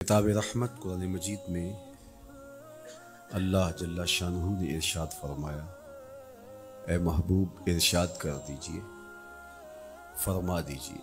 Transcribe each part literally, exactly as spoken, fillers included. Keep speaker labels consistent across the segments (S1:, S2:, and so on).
S1: किताब रहमत कुरान मजीद में अल्लाह जल्ला शानहू ने इरशाद फरमाया, ए महबूब इरशाद कर दीजिए, फरमा दीजिए,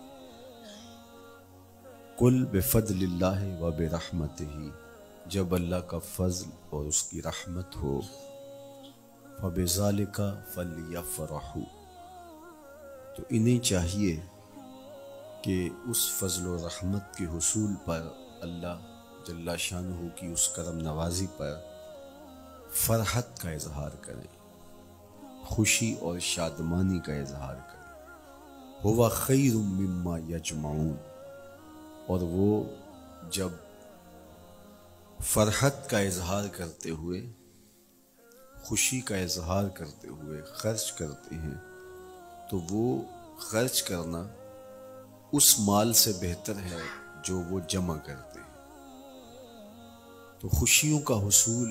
S1: कुल बिफज़लिल्लाहि व बिरहमतिही, जब अल्लाह का फजल और उसकी रहमत हो, फबिज़ालिका फलियफ़रहू, तो इन्हें चाहिए कि उस फजल और रहमत के हुसूल पर अल्लाह जल्ला शानहू की उस करम नवाजी पर फरहत का इजहार करें, खुशी और शादमानी का इजहार करें। हुवा खैरुम मिम्मा यजमाऊन, और वो जब फरहत का इजहार करते हुए, खुशी का इजहार करते हुए खर्च करते हैं, तो वो खर्च करना उस माल से बेहतर है जो वो जमा करते हैं। तो खुशियों का हुसूल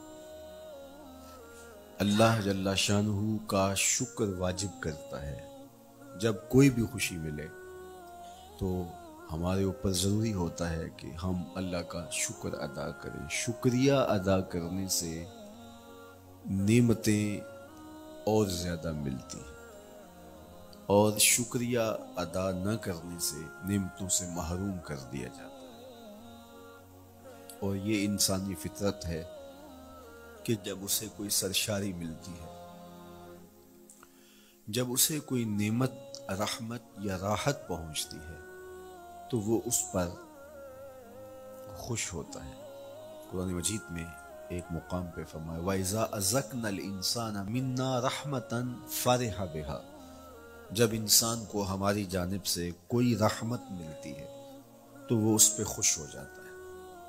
S1: अल्लाह जल्ला शानहू का शुक्र वाजिब करता है। जब कोई भी खुशी मिले तो हमारे ऊपर ज़रूरी होता है कि हम अल्लाह का शुक्र अदा करें। शुक्रिया अदा करने से नेमतें और ज़्यादा मिलती हैं, और शुक्रिया अदा न करने से नेमतों से महरूम कर दिया जाता है। और ये इंसानी फितरत है कि जब उसे कोई सरशारी मिलती है, जब उसे कोई नेमत, रहमत या राहत पहुंचती है, तो वो उस पर खुश होता है। कुरान मजीद में एक मुकाम पे फरमाया, वइज़ा अज़क़नल इंसाना मिन्ना रहमतन फरिहा बिहा, जब इंसान को हमारी जानिब से कोई रहमत मिलती है तो वो उस पर खुश हो जाता है।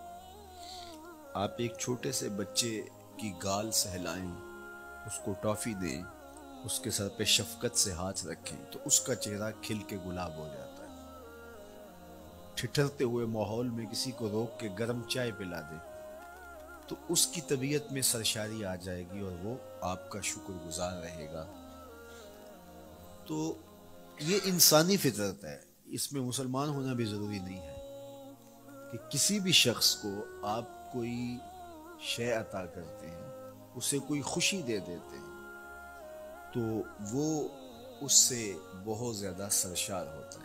S1: आप एक छोटे से बच्चे की गाल सहलाएं, उसको टॉफ़ी दें, उसके सर पे शफकत से हाथ रखें, तो उसका चेहरा खिल के गुलाब हो जाता है। ठिठुरते हुए माहौल में किसी को रोक के गर्म चाय पिला दें तो उसकी तबीयत में सरशारी आ जाएगी और वो आपका शुक्रगुजार रहेगा। तो ये इंसानी फितरत है, इसमें मुसलमान होना भी ज़रूरी नहीं है कि किसी भी शख्स को आप कोई शय अता करते हैं, उसे कोई खुशी दे देते हैं, तो वो उससे बहुत ज़्यादा सरशार होता है।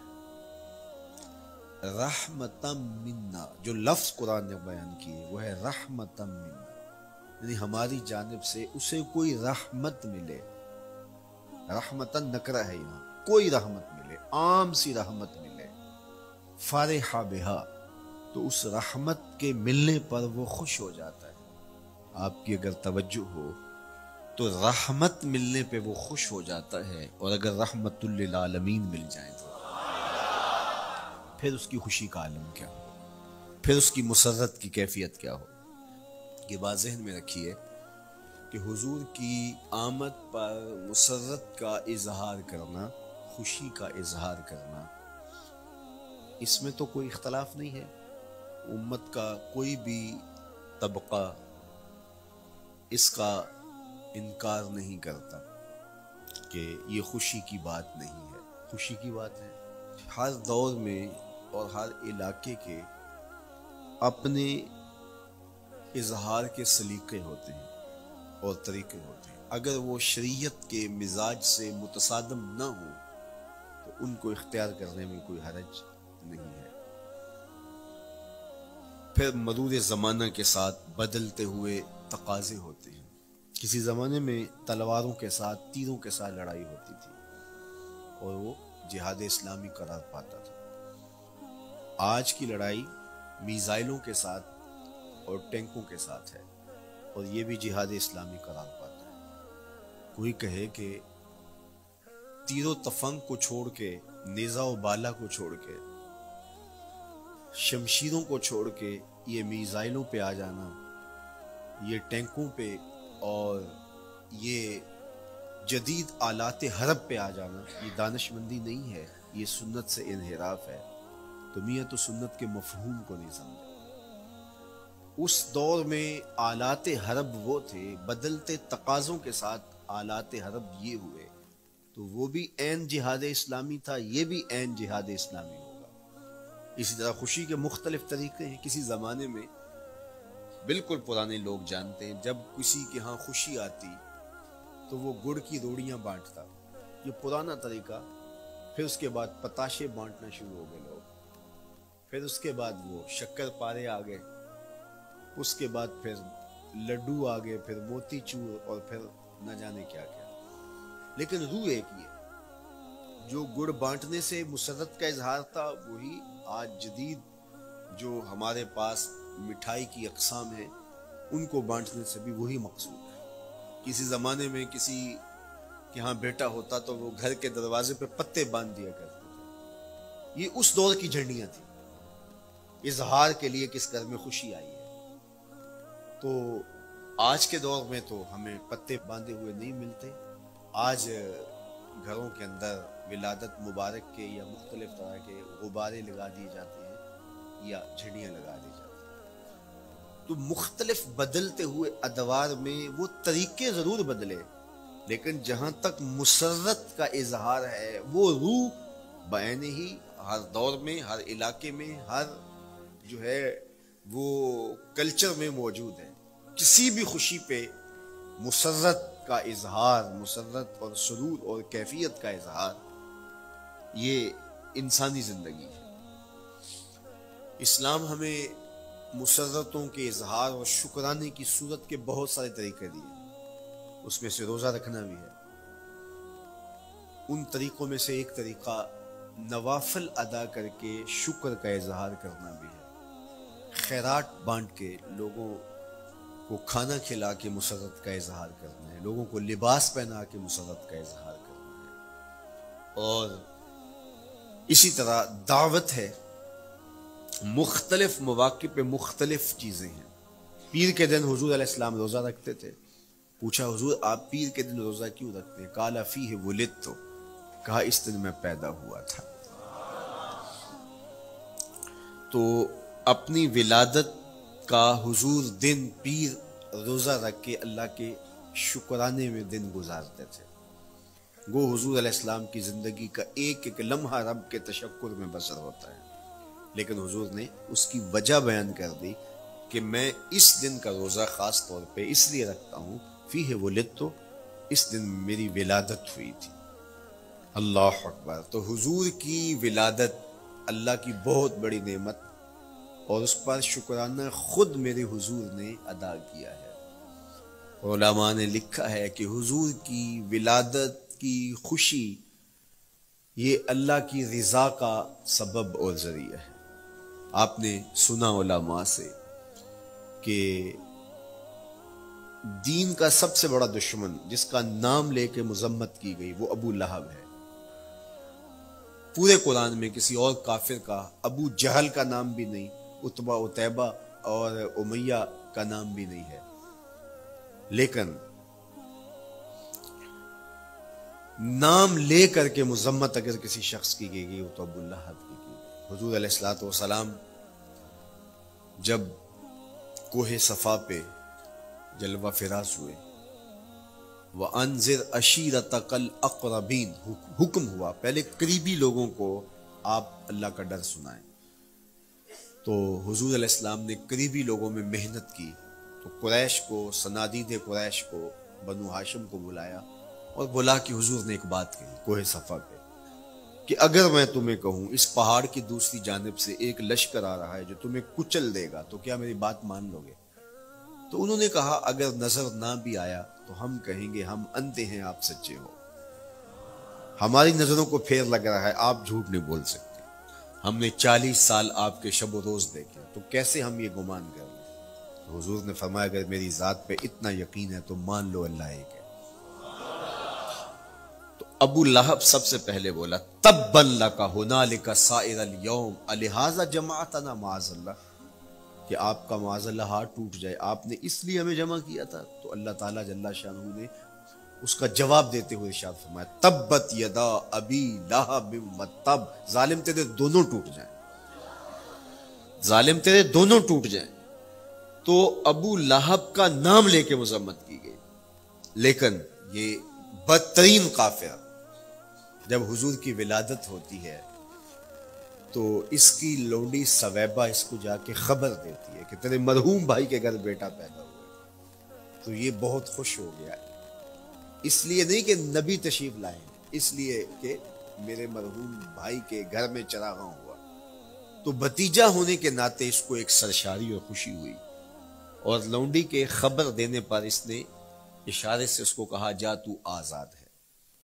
S1: रहमतम मिन्ना, जो लफ्ज़ कुरान ने बयान किए वो है रहमतम मिन्ना, यानी हमारी जानिब से उसे कोई रहमत मिले। रहमतन नकरा है, यहाँ कोई रहमत मिले, आम सी रहमत मिले, फारिहा बिहा, तो उस रहमत के मिलने पर वो खुश हो जाता है। आपकी अगर तवज्जो हो तो रहमत मिलने पे वो खुश हो जाता है, और अगर रहमतुल लिल आलमीन मिल जाए तो फिर उसकी खुशी का आलम क्या हो, फिर उसकी मुसर्रत की कैफियत क्या हो। ये बात ज़हन में रखिए कि हुजूर की आमद पर मुसर्रत का इजहार करना, खुशी का इजहार करना, इसमें तो कोई इख्तलाफ नहीं है। उम्मत का कोई भी तबका इसका इनकार नहीं करता कि ये खुशी की बात नहीं है, खुशी की बात है। हर दौर में और हर इलाके के अपने इजहार के सलीके होते हैं और तरीके होते हैं। अगर वो शरीयत के मिजाज से मुतसादम न हो तो उनको इख्तियार करने में कोई हरज नहीं है। फिर मरूर ज़माना के साथ बदलते हुए तकाज़े होते हैं। किसी ज़माने में तलवारों के साथ, तीरों के साथ लड़ाई होती थी और वो जिहाद इस्लामी करार पाता था। आज की लड़ाई मिसाइलों के साथ और टैंकों के साथ है, और ये भी जिहाद इस्लामी करार पाता है। कोई कहे कि तीरों तफंग को छोड़ के, नेज़ा व बाला को छोड़ के, शमशीरों को छोड़ के ये मिसाइलों पे आ जाना, ये टैंकों पे और ये जदीद आलाते हरब पे आ जाना, ये दानिशमंदी नहीं है, ये सुन्नत से इन्हिराफ है। तो मियाँ तो सुन्नत के मफहूम को नहीं समझा। उस दौर में आलाते हरब वो थे, बदलते तकाज़ों के साथ आलाते हरब ये हुए, तो वो भी ऐन जिहाद इस्लामी था, ये भी ऐन जिहाद इस्लामी होगा। इसी तरह खुशी के मुख्तलिफ तरीके हैं। किसी ज़माने में बिल्कुल पुराने लोग जानते हैं, जब किसी के यहाँ खुशी आती तो वो गुड़ की रोड़ियाँ बांटता, ये पुराना तरीका। फिर उसके बाद पताशे बांटना शुरू हो गए लोग, फिर उसके बाद वो शक्कर पारे आ गए, उसके बाद फिर लड्डू आ गए, फिर मोतीचूर और फिर न जाने क्या क्या। लेकिन रूह एक ही है। जो गुड़ बांटने से मुसर्रत का इजहार था, वही आज जदीद जो हमारे पास मिठाई की अक़साम है, उनको बांटने से भी वही मकसूद है। किसी ज़माने में किसी के यहाँ बेटा होता तो वो घर के दरवाजे पे पत्ते बांध दिया करते थे। ये उस दौर की झंडियाँ थी, इजहार के लिए किस घर में खुशी आई है। तो आज के दौर में तो हमें पत्ते बांधे हुए नहीं मिलते। आज घरों के अंदर विलादत मुबारक के या मुख्तलिफ तरह के गुब्बारे लगा दिए जाते हैं या झंडियाँ लगा दी जाती हैं। तो मुख्तलिफ बदलते हुए अदवार में वो तरीके ज़रूर बदले, लेकिन जहाँ तक मुसर्रत का इजहार है, वो रूह बयाने ही हर दौर में, हर इलाके में, हर जो है वो कल्चर में मौजूद है। किसी भी खुशी पे मुसर्रत का इजहार, मुसर्रत और सुरूर और कैफियत का इजहार, ये इंसानी जिंदगी है। इस्लाम हमें मुसर्रतों के इजहार और शुक्राने की सूरत के बहुत सारे तरीके दिए, उसमें से रोज़ा रखना भी है। उन तरीकों में से एक तरीका नवाफिल अदा करके शुक्र का इजहार करना भी है। खैरात बांट के लोगों को खाना खिला के मुसर्रत का इजहार करना है, लोगों को लिबास पहना के मुसर्रत का इजहार करना है। और इसी तरह दावत है, मुख्तलिफ मौक़े पे मुख्तलिफ चीज़ें हैं। पीर के दिन हुजूर अलैहिस्सलाम रोज़ा रखते थे। पूछा, हुजूर आप पीर के दिन रोज़ा क्यों रखते हैं? काला फीह वुलिदतु, कहा इस दिन मैं पैदा हुआ था। तो अपनी विलादत का हुजूर दिन पीर रोज़ा रख के अल्लाह के शुक्राने में दिन गुजारते थे। वो हुजूर अलैहिस्सलाम की ज़िंदगी का एक एक लम्हा रब के तशक्कुर में बसर होता है। लेकिन हुजूर ने उसकी वजह बयान कर दी कि मैं इस दिन का रोज़ा ख़ास तौर पे इसलिए रखता हूँ, फ़ीह वुलिदतु, इस दिन मेरी विलादत हुई थी। अल्लाह अकबर। तो हुजूर की विलादत अल्लाह की बहुत बड़ी नेमत, और उस पर शुक्राना खुद मेरे हुजूर ने अदा किया है। उलमा ने लिखा है कि हुजूर की विलादत की खुशी ये अल्लाह की रिज़ा का सबब और ज़रिया है। आपने सुना उलमा से कि दीन का सबसे बड़ा दुश्मन जिसका नाम लेके मुज़म्मत की गई वो अबू लहब है। पूरे कुरान में किसी और काफिर का अबू जहल का नाम भी नहीं, उतबा उतैबा और उमैया का नाम भी नहीं है। लेकिन नाम ले करके मुज़म्मत अगर किसी शख्स की गई वो तो अबू लहब की गई। हुजूर अलैहिस्सलातु वस्सलाम जब कोहे सफ़ा पे जलवा फिरास हुए, व अनज़िर अशीरतकल अक़रबीन हुक्म हुआ, पहले करीबी लोगों को आप अल्लाह का डर सुनाएं। तो हुजूर अलैहिस्सलाम ने करीबी लोगों में मेहनत की, तो कुरैश को, सनादीद कुरैश को, बनु हाशिम को बुलाया और बोला कि हुजूर ने एक बात कही कोहे सफ़ा पे कि अगर मैं तुम्हें कहूँ इस पहाड़ की दूसरी जानिब से एक लश्कर आ रहा है जो तुम्हें कुचल देगा, तो क्या मेरी बात मान लोगे? तो उन्होंने कहा अगर नजर ना भी आया तो हम कहेंगे हम अंधे हैं, आप सच्चे हो। हमारी नजरों को फेर लग रहा है, आप झूठ नहीं बोल सकते। हमने चालीस साल आपके शब रोज देखे, तो कैसे हम ये गुमान कर लें? तो हुजूर ने फरमाया अगर मेरी जात पे इतना यकीन है तो मान लो अल्लाह एक है। तो अबू लहब सबसे पहले बोला तब्बन लका हुनालिका साइरल यौम अलिहाजा जमाअतना माअज़ल्लाह, कि आपका माज़अल्लाह हाथ टूट जाए, आपने इसलिए हमें जमा किया था। तो अल्लाह ताला जल्ला शानहू ने उसका जवाब देते हुए इरशाद फरमाया तब्बत यदा अबी लहब व तब, जालिम तेरे दोनों टूट जाएं, जालिम तेरे दोनों टूट जाएं। तो अबू लहब का नाम लेके मुज़म्मत की गई। लेकिन ये बदतरीन काफिर जब हुजूर की विलादत होती है तो इसकी लौंडी सवैबा इसको जाके खबर देती है कि तेरे मरहूम भाई के घर बेटा पैदा हुआ है। तो ये बहुत खुश हो गया, इसलिए नहीं कि नबी तशरीफ लाए, इसलिए कि मेरे मरहूम भाई के घर में चरागां हुआ। तो भतीजा होने के नाते इसको एक सरशारी और खुशी हुई, और लौंडी के खबर देने पर इसने इशारे से उसको कहा, जा तू आजाद है।